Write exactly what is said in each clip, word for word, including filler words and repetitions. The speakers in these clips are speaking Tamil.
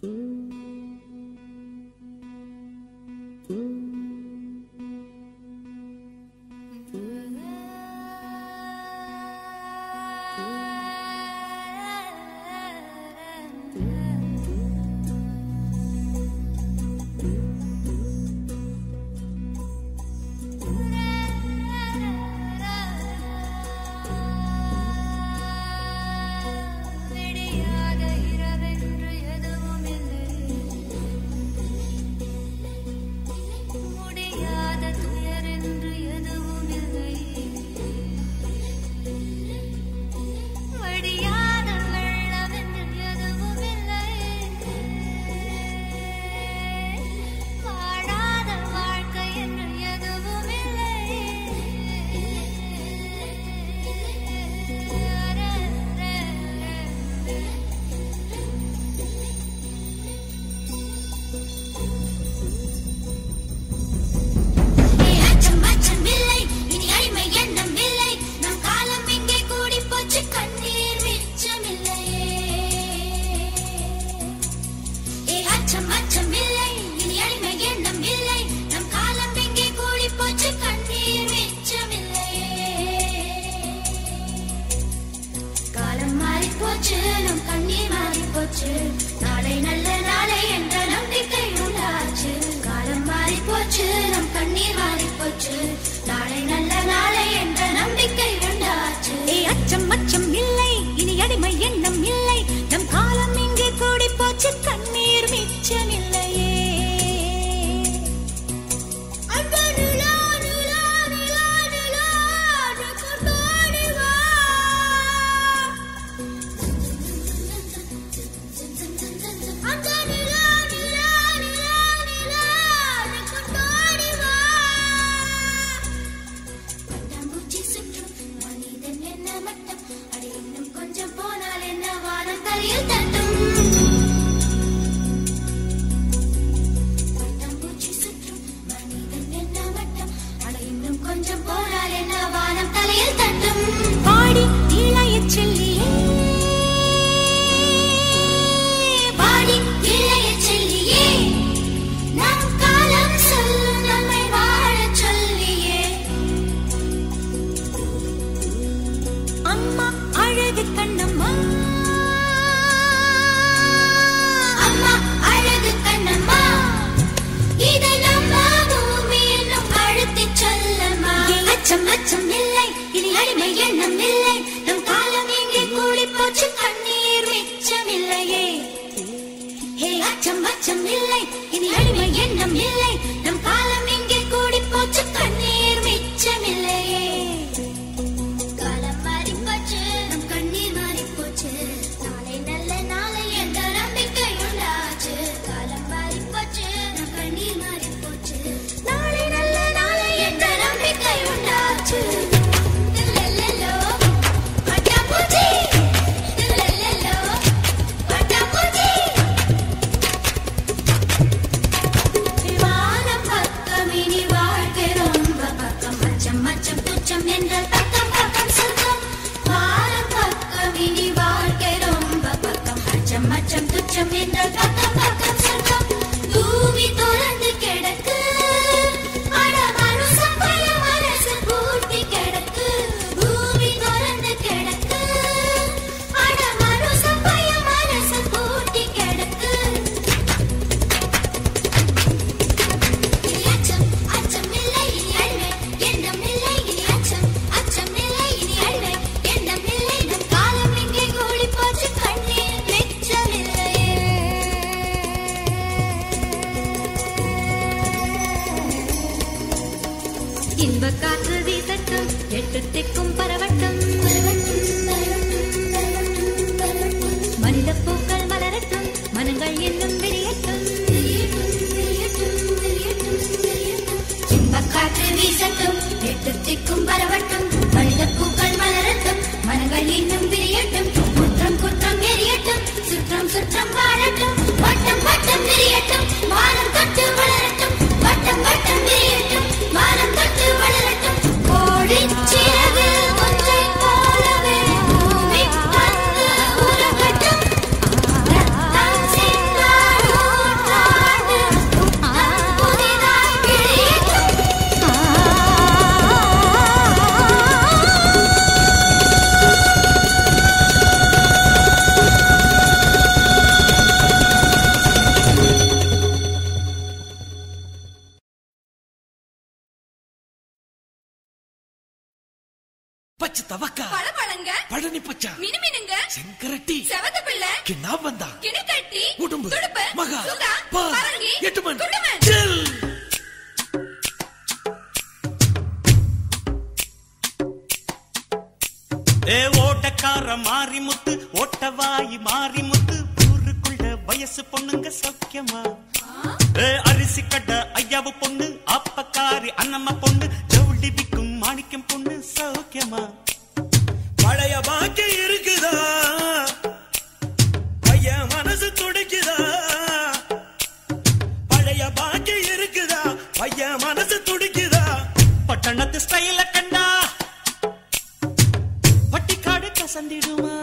வட்டம் வட்டம் விரியட்டும் வானம் தொட்டு வளரட்டும் கோடிச்சிறகு பச்சை தவக்கா பழபழங்க பழனி பச்சா மினுமினுங்க செங்கரட்டி செவத்த பிள்ளை கிண்ணா வந்தா கிணிக்கட்டி உடும்பு துடுப்பு மகா சுகா பரங்கி எட்டுமன் குடுமன் செல் ஏ ஓட்டக்கார மாரிமுத்து ஓட்டவாயி மாரிமுத்து ஊருக்குள்ள வயசு பொண்ணுங்க சௌக்கியமா ஏ அரிசி கட்ட ஐயாவு பொண்ணு அப்பக்காரி அண்ணம்மா பொண்ணு ஜவுளி விக்கும் மாணிக்கம் பொண்ணு சௌக்கியமா பழைய பாக்கி இருக்குதா பையன் மனசு துடிக்குதா பழைய பாக்கி இருக்குதா பையன் மனசு துடிக்குதா பட்டணத்து ஸ்டைல கண்டா பட்டிக்காடு கசந்திடுமா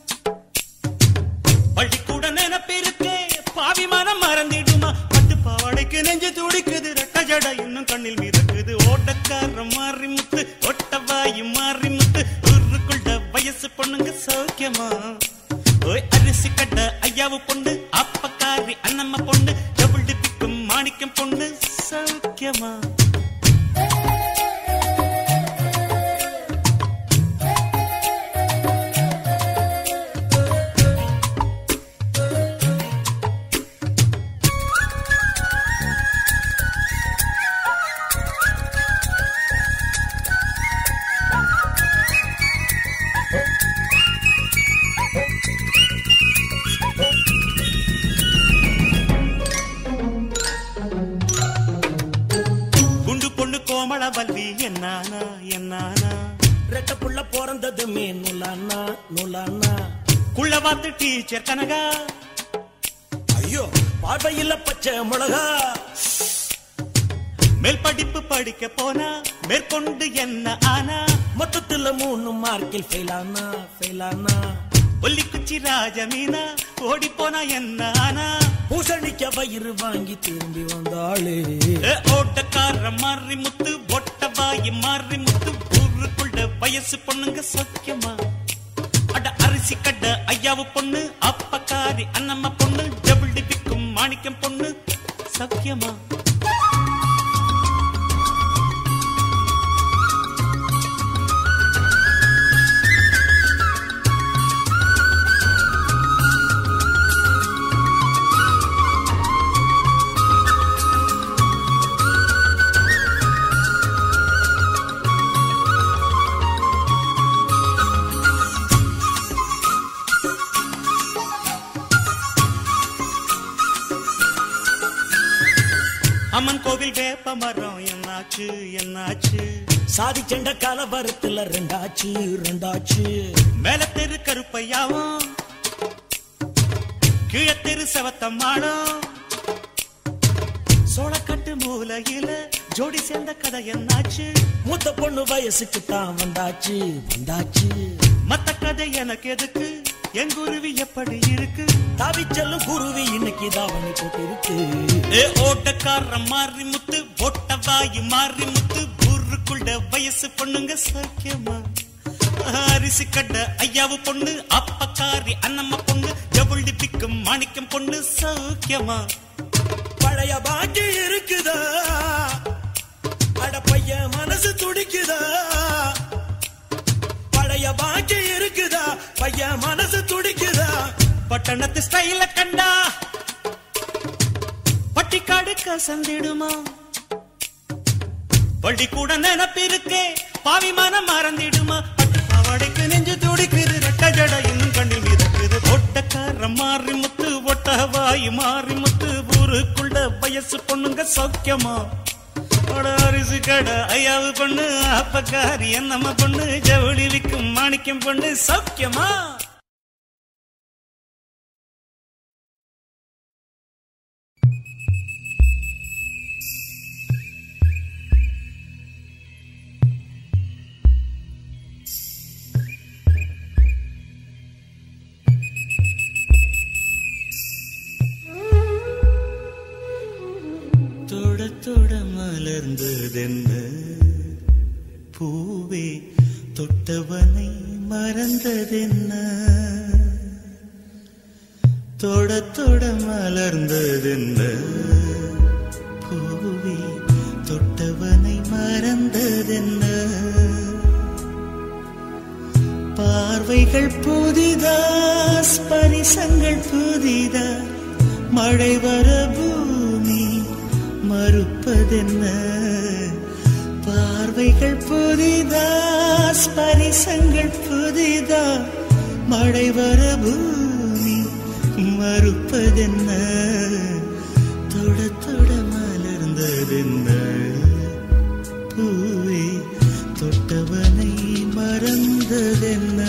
பள்ளிக்கூட நினைப்பிருக்கே பாவி மனம் மறந்திடுமா பட்டு பாவாடைக்கு நெஞ்சு துடிக்குது ரெட்ட ஜட இன்னும் கண்ணில் மிதக்குது ஓட்டக்கார மாறி முத்து ஒட்டவாயி மாறி முத்து ஊருக்குள்ள வயசு பொண்ணுங்க சௌக்கியமா ஓய் அரிசி கட்ட ஐயாவு பொண்ணு அப்பக்காரி அண்ணம்மா பொண்ணு டபுள் டிப்பிக்கும் மாணிக்கம் பொண்ணு சௌக்கியமா கோமளவல்லி என்னானா என்னானா ரெட்ட புள்ள பிறந்தது மீனுலானா நூலானா குள்ளவாத்து டீச்சர் கனகா ஐயோ பார்வையில பச்சை மிளகா மேல் படிப்பு படிக்க போனா மேற்கொண்டு என்ன ஆனா மொத்தத்துல மூணு மார்க்கில் ஃபெயிலானா ஃபெயிலானா ஒல்லிக்குச்சி ராஜமீனா ஓடி போனா என்ன ஆனா பூசணிக்க வயிறு வாங்கி திரும்பி வந்தாளே ஓட்டக்கார மாறி முத்து ஒட்டவாயி மாறி முத்து ஊருக்குள்ள வயசு பொண்ணுங்க சௌக்கியமா அட அரிசி கட்ட ஐயாவு பொண்ணு அப்பக்காரி அண்ணம்மா பொண்ணு டபுள் டிப்பிக்கும் மாணிக்கம் பொண்ணு சௌக்கியமா அம்மன் கோவில் வேப்ப மரம் என்னாச்சு என்னாச்சு சாதி செண்ட கலவரத்துல ரெண்டாச்சு ரெண்டாச்சு மேல தெரு கருப்பையாவும் கீழத்தெரு செவத்தம்மாளும் சோளக்கட்டு மூலையில ஜோடி சேர்ந்த கதை என்னாச்சு மூத்த பொண்ணு வயசுக்கு தான் வந்தாச்சு வந்தாச்சு மத்த கதை எனக்கு எதுக்கு என் குருவி எப்படி இருக்கு தாவி செல்லும் குருவி இன்னைக்கு தாவணி போட்டு இருக்கு ஏ ஓட்டக்கார மாறி முத்து ஒட்டவாயி மாறி முத்து ஊருக்குள்ள வயசு பொண்ணுங்க சௌக்கியமா அரிசி கட்ட ஐயாவு பொண்ணு அப்பக்காரி அண்ணம்மா பொண்ணு டபுள் டிப்பிக்கும் மாணிக்கம் பொண்ணு சௌக்கியமா பழைய பாக்கி இருக்குதா அட பையன் மனசு துடிக்குதா பழைய பாக்கி இருக்குதா பையன் மனசு துடிக்குதா பட்டணத்து ஸ்டைல கண்டா பட்டிக்காடு கசந்திடுமா பள்ளிக்கூட நினைப்பிருக்கே பாவி மனம் மறந்திடுமா பட்டு பாவாடைக்கு நெஞ்சு துடிக்குது ரெட்ட ஜட இன்னும் கண்ணில் மிதக்குது ஓட்டக்கார மாறி முத்து ஒட்டவாயி மாறி முத்து ஊருக்குள்ள வயசு பொண்ணுங்க சௌக்கியமா அரிசி கடை ஐயாவு பொண்ணு அப்பக்காரி என்னம்மா பொண்ணு ஜவுளி விக்கும் மாணிக்கம் பொண்ணு சௌக்கியமா தொட தொட மலர்ந்ததென்ன பூவே தொட்டவனை மறந்ததென்ன தொட தொட மலர்ந்ததென்ன பூவே தொட்டவனை மறந்ததென்ன பார்வைகள் புதிதா, ஸ்பரிசங்கள் புதிதா, மழை வர பூமி மறுப்பதென்ன? பார்வைகள் புதிதா, ஸ்பரிசங்கள் புதிதா, மழை வர பூமி மறுப்பதென்ன? தொட தொட மலர்ந்ததென்ன? பூவே தொட்டவனை மறந்ததென்ன?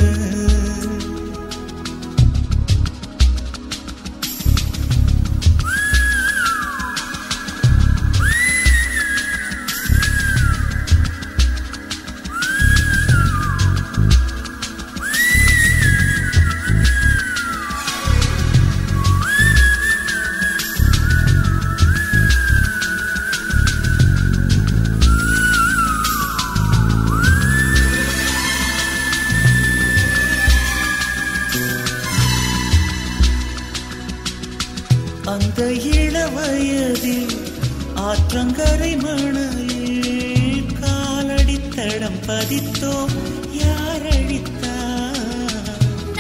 அந்த இளவயதில் ஆற்றங்கரை மணலில் காலடித்தடம் பதித்தோம், யார் அழித்தார்?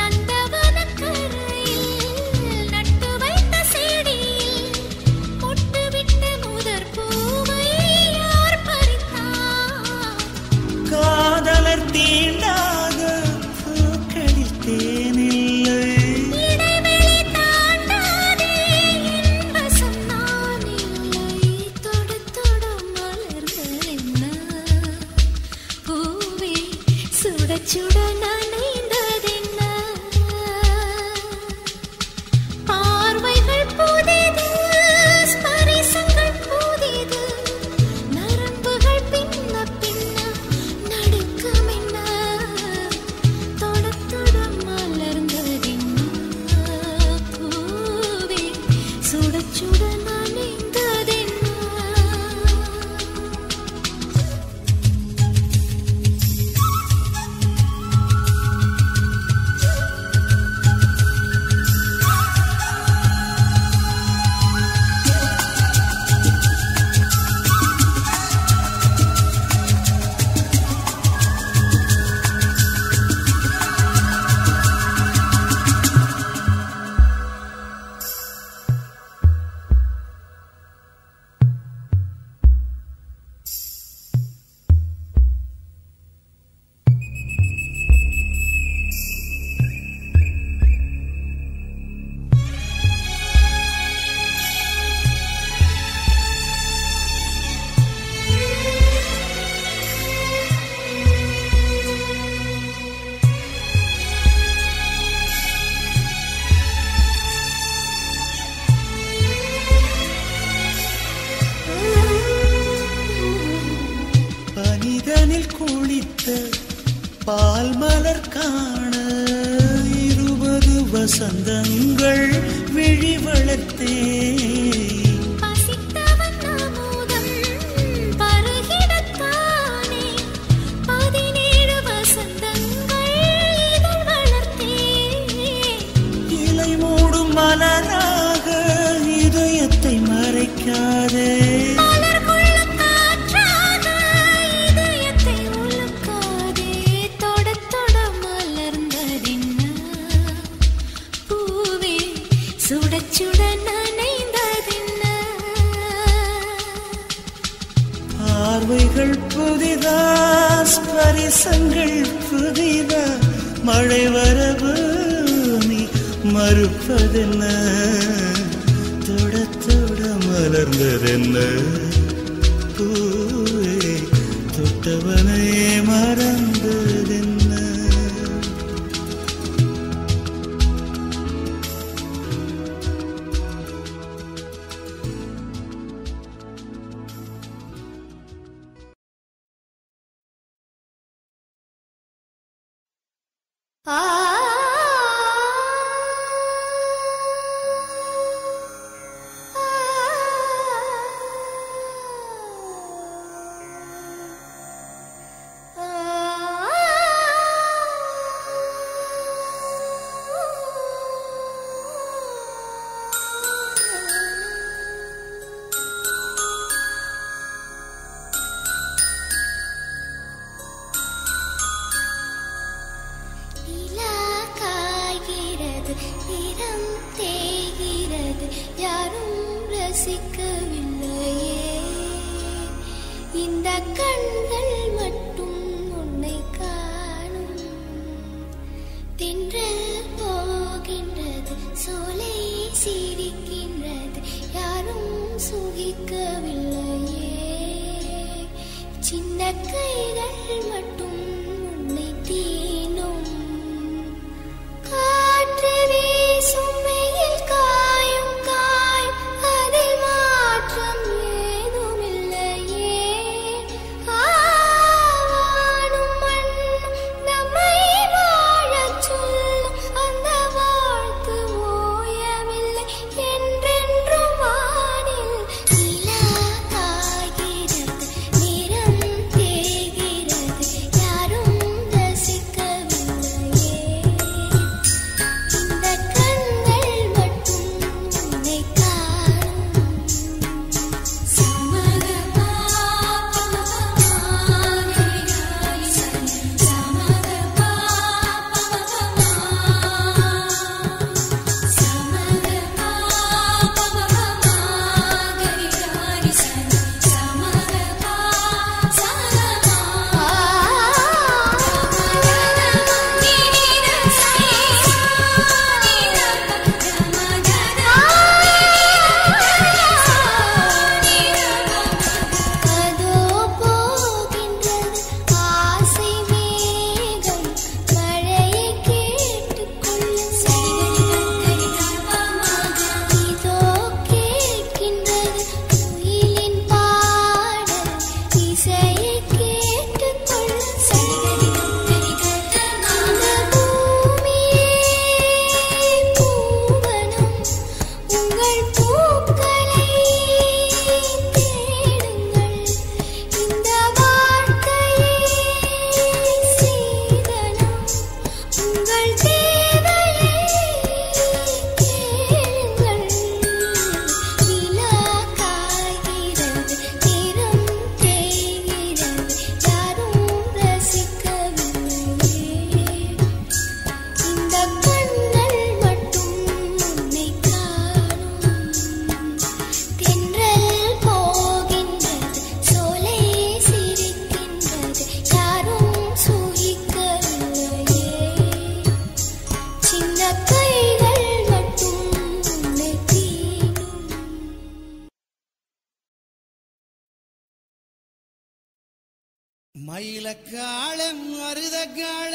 நந்தவனக்கரையில் நட்டு வைத்த செடியில் பொட்டுவிட்ட முதற் பூவை யார் பறித்தார்? காதலர் தீண்டாத பூக்களில் தேனில்லை, சுட நனைந்ததென்ன? பார்வைகள் புதிது, ஸ்பரிசங்கள் புதிது, நரம்புகள் பின்ன பின்ன நடுக்கமென்ன? தொட தொட மலர்ந்ததென்ன? பூவே சுட சுட நனைந்ததென்ன? பனிதனில் குளித்த பால் மலர் காண இருபது வசந்தங்கள் விழி வளர்த்தே. பசித்தவன் அமுதம் பருகிடத்தானே பதினேழு வசந்தங்கள் இதழ் வளர்த்தே. இலை மூடும் மலராக இதயத்தை மறைக்காதே, சுட சுட நனைந்ததென்ன? பார்வைகள் புதிதா, ஸ்பரிசங்கள் புதிதா, மழை வர பூமி மறுப்பதென்ன? தொட தொட மலர்ந்ததென்ன? பூவே தொட்டவனை மறந்ததென்ன? ஆ கண்கள் மட்டும் உன்னை காணும். தென்றல் போகின்றது, சோலை சிரிக்கின்றது, யாரும் சுகிக்கவில்லையே. சின்ன கைகள் மட்டும் உன்னை தீனும். காற்று வீசும் வெயில் காயும் காயும், அதில் மாற்றம் ஏதுமில்லையே. ஆவானும் மண்ணும் நம்மை வாழச் சொல்லும், அந்த வாழ்த்து ஓயவில்லை என்றென்றும் வானில். நிலா காய்கிறது, நிறம் தேய்கிறது, யாரும் ரசிக்கவில்லையே. இந்த கண்கள் மட்டும் உன்னை காணும். சமகபா பமகமாகரி சரி, சமகபா பமகமா, சமகபா பமகமாகரி சரி, சமகபா சமகமா. அதோ போகின்றது ஆசை மேகம், மழையை கேட்டுக்கொள்ளும் இதோ கேட்கின்றது குயிலின் பாடல், இசையை கேட்டுக்கொள்ளும் அந்த பூமியே பூவனம், உங்கள் பூக்களை தேடுங்கள். இந்த வாழ்க்கையே சீதனம், உங்கள் தேவையை கேளுங்கள். நிலா காய்கிறது, நிறம் தேய்கிறது, யாரும் ரசிக்கவில்லையே. இந்த கண்கள் மட்டும் உன்னை காணும். தென்றல் போகின்றது, சோலை சிரிக்கின்றது, யாரும் சுகிக்கவில்லையே. சின்ன கைகள் மட்டும் உன்னை தீண்டும். மயிலக்காலம் மருதக்கால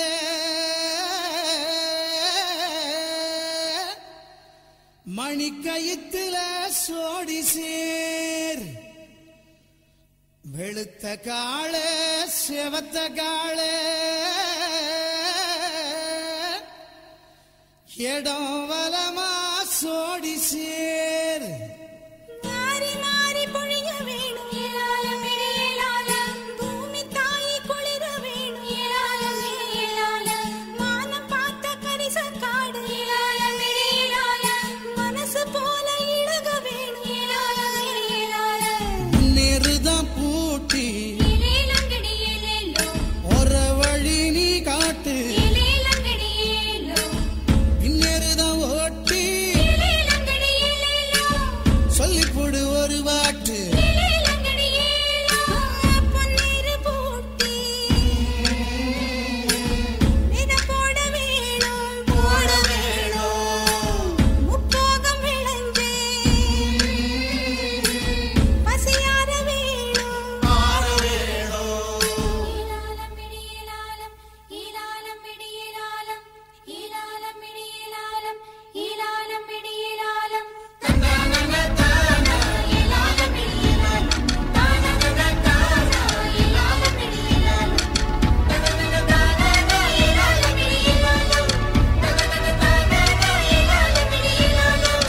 மணிக்கயித்துல சோடி சேர், வெளுத்த கால செவத்த கால இடம் வலமா சோடி சேர். மாறி மாறி பொழிய வேணும் ஏலாலம் ஏலாலம், பூமி தாயி குளிர வேணும் ஏலாலம் ஏலாலம், மானம் பார்த்த கரிச காடு ஏலாலம் ஏலாலம், மனசு போல இழக வேணும் ஏலாலம் ஏலாலம். நெருதான் பூட்டி ஏலேலங்கடி ஏலேலோ, ஒரு வழி நீ காட்டு, ஏலேலங்கடி ஏலேலோ, இன்னெருதான் ஓட்டி ஏலேலங்கடி ஏலேலோ, சொல்லிப்போடு ஒரு வாட்டு. ஏலேலங்கடி ஏலேலோ. பொன்னீரு பூட்டி வித போட வேணும் போட வேணும், முப்போகம் விளைஞ்சே பசியார வேணும் ஆற வேணும். ஈலாலம் இடி ஈலாலம், ஈலாலம் இடி ஈலாலம், ஈலாலம் இடி ஈலாலம், ஈலாலம் இடி ஈலாலம். தந்தானன தானா ஈலாலம் இடி ஈலாலம், தானன தானா ஈலாலம் இடி ஈலாலம், தனன தானா ஈலாலம் இடி ஈலாலம், தனன தானா ஈலாலம் இடி ஈலாலம்.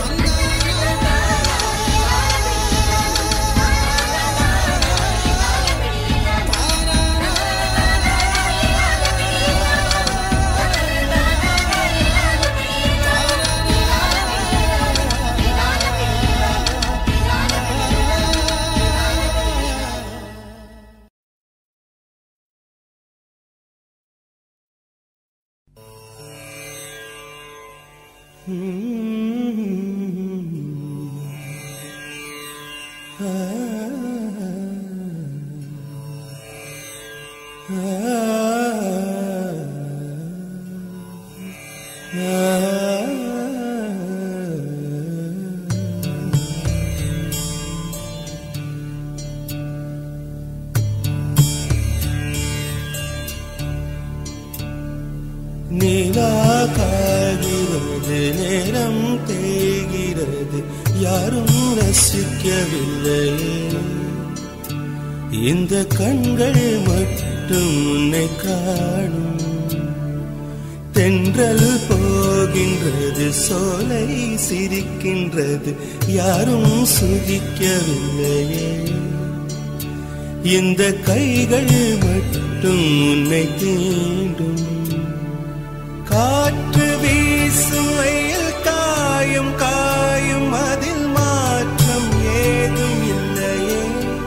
யாரும் ரசிக்கவில்லை. இந்த கண்கள் மட்டும் உன்னை காணும். தென்றல் போகின்றது, சோலை சிரிக்கின்றது, யாரும் சுகிக்கவில்லையே. இந்த கைகள் மட்டும் உன்னை தீண்டும். காற்று வீசும் வெயில் காயும் காயும், அதில் மாற்றம் ஏதும் இல்லையே.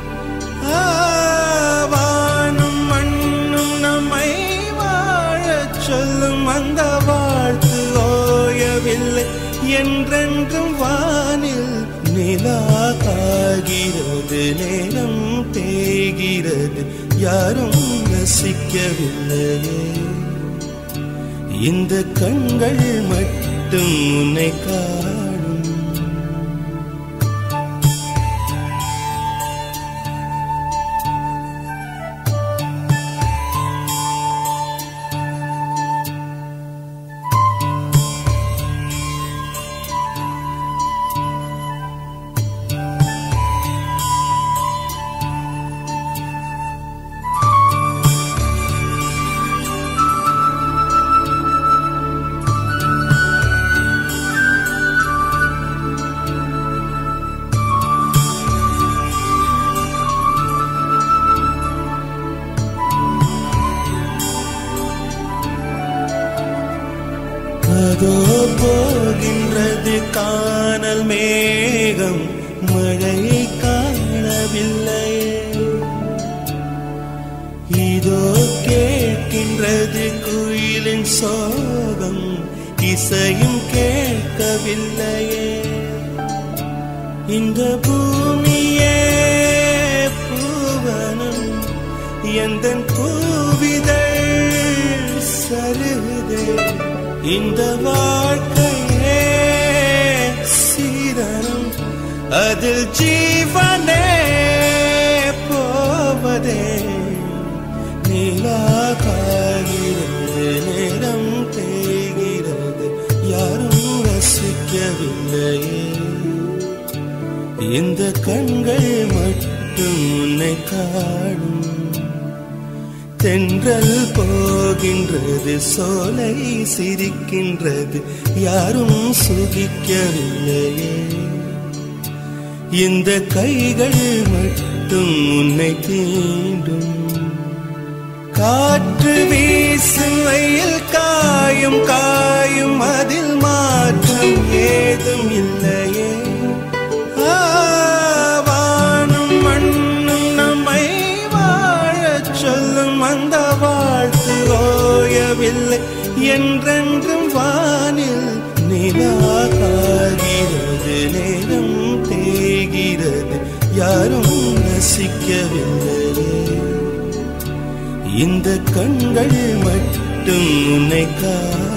வானும் மண்ணும் நம்மை வாழச் சொல்லும், அந்த வாழ்த்து ஓயவில்லை. என்றென்றும் வானில் நிலா காகிறது, நேரம் தேய்கிறது, யாரும் ரசிக்கவில்லையே. இந்த கண்கள் மட்டும் உன்னை காணும். அதோ போகின்றது கானல் மேகம், மழை காணவில்லை. இதோ கேட்கின்றது குயிலின் சோகம், இசையும் கேட்கவில்லையே. இந்த பூமியே பூவனம், எந்தன் பூவிதழ் சருகுதே. இந்த வாழ்க்கையே சீதனம், அதில் ஜீவனே போவதே. நிலா காகிறது, நேரம் தேய்கிறது, யாரும் ரசிக்கவில்லையே. இந்த கண்கள் மட்டும் உன்னை காணும். தென்றல் போகின்றது, சோலை சிரிக்கின்றது, யாரும் சுகிக்கவில்லையே. இந்த கைகள் மட்டும் உன்னை தீண்டும். காற்று வீசும் வெயில் காயும் காயும், அதில் மாற்றம் ஏதும் இல்லையே. வானும் மண்ணும் நம்மை வாழச் சொல்லும், அந்த வாழ்த்து ஓயவில்லை. என்றென்றும் வானில் நிலா காகிறது, நேரம் தேய்கிறது, யாரும் ரசிக்கவில்லையே. இந்த கண்கள் மட்டும் உன்னை கா